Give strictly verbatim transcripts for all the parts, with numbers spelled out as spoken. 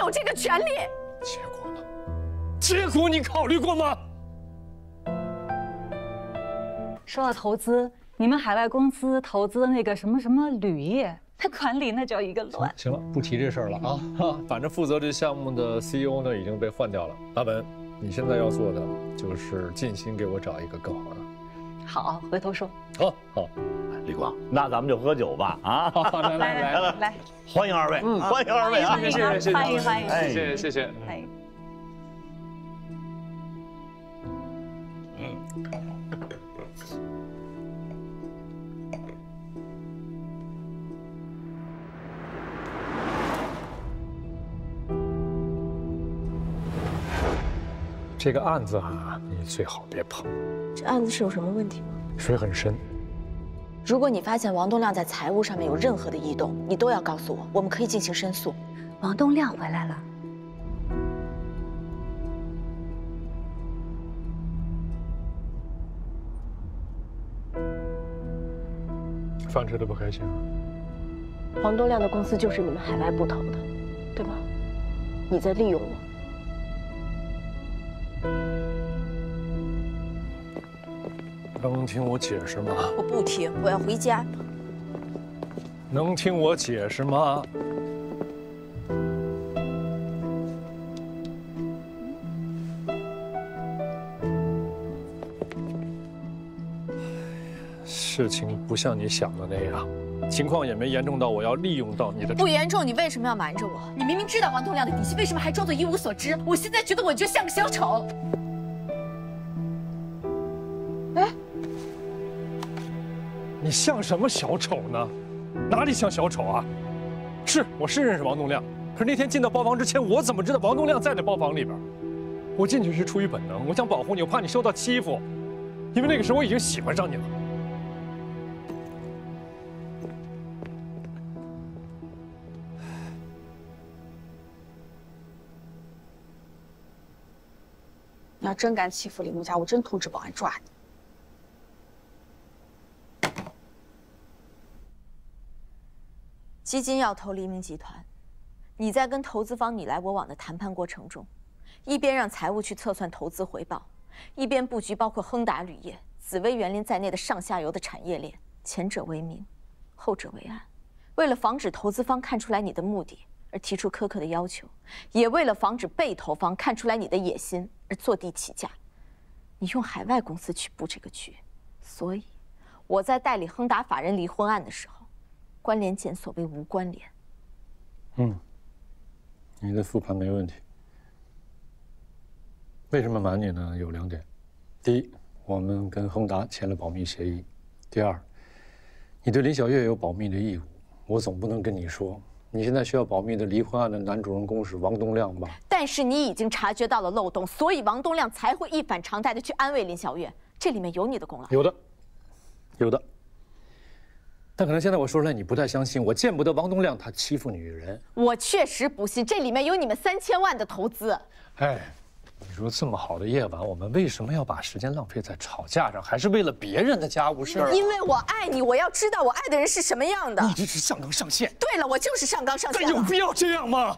有这个权利。 结果呢？结果你考虑过吗？ 说到投资，你们海外公司投资的那个什么什么铝业，它管理那叫一个乱。 行了，不提这事儿了啊！哈，反正负责这项目的 C E O 呢已经被换掉了。阿本，你现在要做的就是尽心给我找一个更好的。 好，回头说。 好，好。 李光，那咱们就喝酒吧啊！ 来来来来来， 欢迎二位，嗯，欢迎二位啊！ 谢谢谢谢欢迎欢迎， 谢谢谢谢。 欢迎。 这个案子啊，你最好别碰。 这案子是有什么问题吗？ 水很深。 如果你发现王东亮在财务上面有任何的异动，你都要告诉我，我们可以进行申诉。 王东亮回来了。 范吃的不开心啊？ 王东亮的公司就是你们海外部投的，对吗？你在利用我。 能听我解释吗？ 我不听，我要回家。 能听我解释吗？事情不像你想的那样，情况也没严重到我要利用到你的。 不严重，你为什么要瞒着我？你明明知道王东亮的底细，为什么还装作一无所知？我现在觉得我就像个小丑。哎， 你像什么小丑呢？哪里像小丑啊？是，我是认识王东亮，可是那天进到包房之前，我怎么知道王东亮在那包房里边？我进去是出于本能，我想保护你，我怕你受到欺负，因为那个时候我已经喜欢上你了。 你要真敢欺负李木家，我真通知保安抓你。基金要投黎明集团，你在跟投资方你来我往的谈判过程中，一边让财务去测算投资回报，一边布局包括亨达铝业、紫薇园林在内的上下游的产业链，前者为明，后者为暗。为了防止投资方看出来你的目的而提出苛刻的要求，也为了防止被投方看出来你的野心而坐地起价，你用海外公司去布这个局。所以，我在代理亨达法人离婚案的时候，关联检索为无关联。 嗯，你的复盘没问题。为什么瞒你呢？有两点：第一，我们跟亨达签了保密协议；第二，你对林小月有保密的义务，我总不能跟你说。你现在需要保密的离婚案的男主人公是王东亮吧？ 但是你已经察觉到了漏洞，所以王东亮才会一反常态的去安慰林小月，这里面有你的功劳。 有的，有的。但可能现在我说出来你不太相信，我见不得王东亮他欺负女人。 我确实不信，这里面有你们三千万的投资。 哎，你说这么好的夜晚，我们为什么要把时间浪费在吵架上，还是为了别人的家务事儿？ 因为我爱你，我要知道我爱的人是什么样的。 你这是上纲上线。 对了，我就是上纲上线。 但有必要这样吗？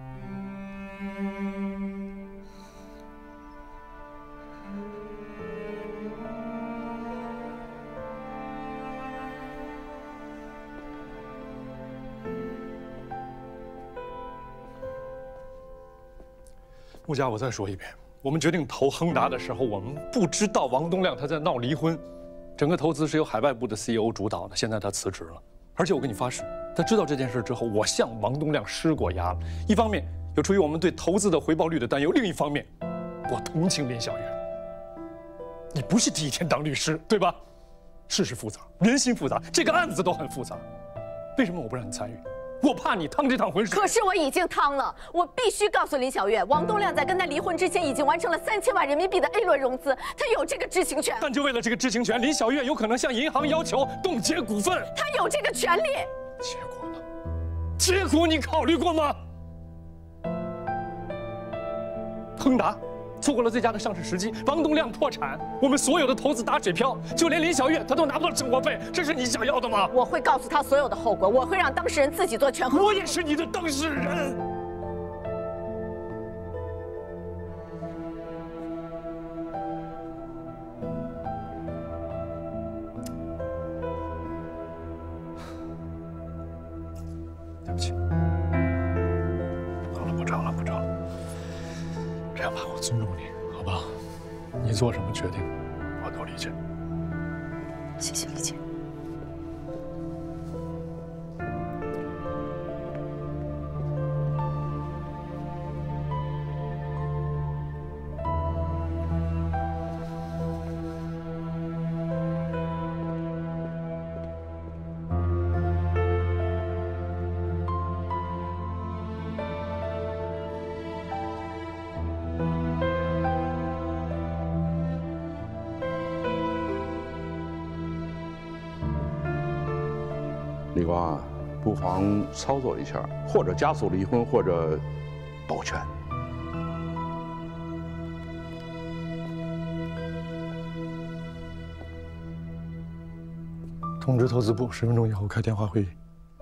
穆家，我再说一遍，我们决定投亨达的时候，我们不知道王东亮他在闹离婚，整个投资是由海外部的 C E O 主导的，现在他辞职了。而且我跟你发誓，在知道这件事之后，我向王东亮施过压了。一方面有出于我们对投资的回报率的担忧，另一方面，我同情林小月。你不是第一天当律师，对吧？事实复杂，人心复杂，这个案子都很复杂。为什么我不让你参与？我怕你趟这趟浑水。 可是我已经趟了，我必须告诉林小月，王东亮在跟他离婚之前已经完成了三千万人民币的 A 轮融资，他有这个知情权。 但就为了这个知情权，林小月有可能向银行要求冻结股份。 他有这个权利。 结果呢？结果你考虑过吗？亨达错过了最佳的上市时机，王东亮破产，我们所有的投资打水漂，就连林小月她都拿不到生活费，这是你想要的吗？ 我会告诉他所有的后果，我会让当事人自己做权衡。 我也是你的当事人。 这样吧，我尊重你，好吧？你做什么决定，我都理解。 谢谢理解。 李光啊，不妨操作一下，或者加速离婚，或者保全。 通知投资部，十分钟以后开电话会议。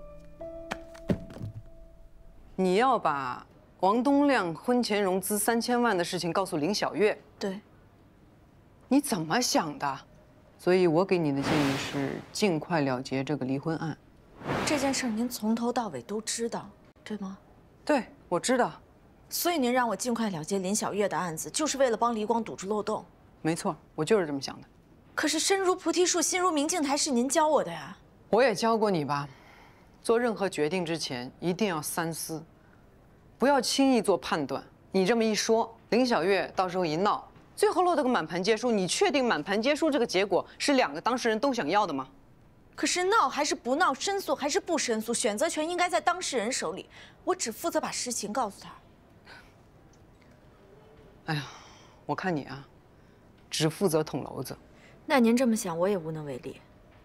你要把王东亮婚前融资三千万的事情告诉林小月？ 对。 你怎么想的？所以我给你的建议是尽快了结这个离婚案。 这件事您从头到尾都知道，对吗？ 对，我知道。 所以您让我尽快了结林小月的案子，就是为了帮黎光堵住漏洞。 没错，我就是这么想的。 可是身如菩提树，心如明镜台是您教我的呀。 我也教过你吧，做任何决定之前一定要三思，不要轻易做判断。你这么一说，林小月到时候一闹，最后落得个满盘皆输，你确定满盘皆输这个结果是两个当事人都想要的吗？ 可是闹还是不闹，申诉还是不申诉，选择权应该在当事人手里。我只负责把实情告诉他。 哎呀，我看你啊，只负责捅娄子。 那您这么想，我也无能为力。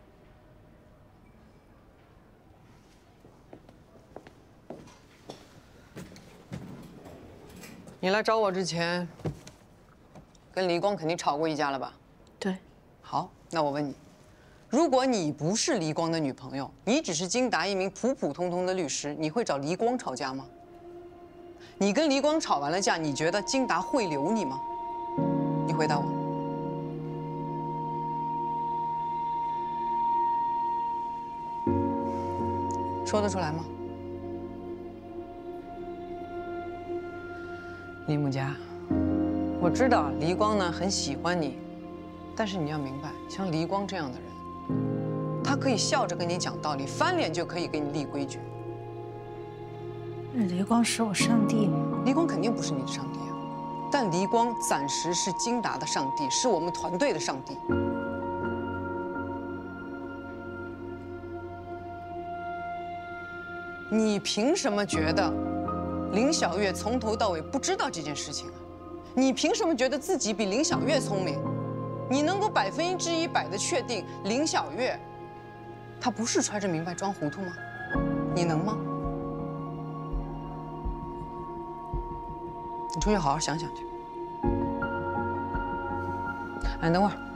你来找我之前，跟黎光肯定吵过一架了吧？ 对。 好，那我问你。如果你不是黎光的女朋友，你只是金达一名普普通通的律师，你会找黎光吵架吗？你跟黎光吵完了架，你觉得金达会留你吗？你回答我。说得出来吗？李木佳，我知道黎光呢很喜欢你，但是你要明白，像黎光这样的人。他可以笑着跟你讲道理，翻脸就可以给你立规矩。 黎光是我上帝吗？ 黎光肯定不是你的上帝啊，但黎光暂时是金达的上帝，是我们团队的上帝。你凭什么觉得林小月从头到尾不知道这件事情啊？你凭什么觉得自己比林小月聪明？你能够百分之一百的确定林小月？他不是揣着明白装糊涂吗？你能吗？你出去好好想想去。哎，等会儿，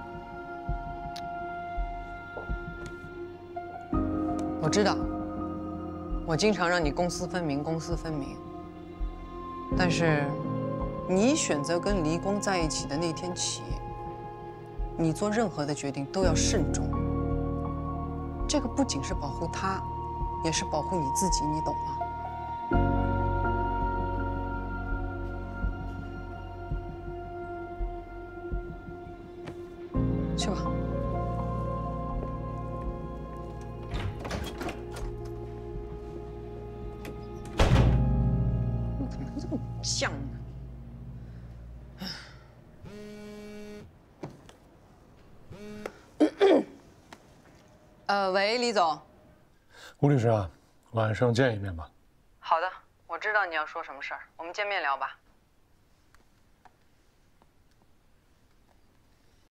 我知道，我经常让你公私分明，公私分明。但是，你选择跟黎光在一起的那天起，你做任何的决定都要慎重。这个不仅是保护他，也是保护你自己，你懂吗？去吧。你怎么这么犟呢？呃，喂，李总。 吴律师啊，晚上见一面吧。 好的，我知道你要说什么事儿，我们见面聊吧。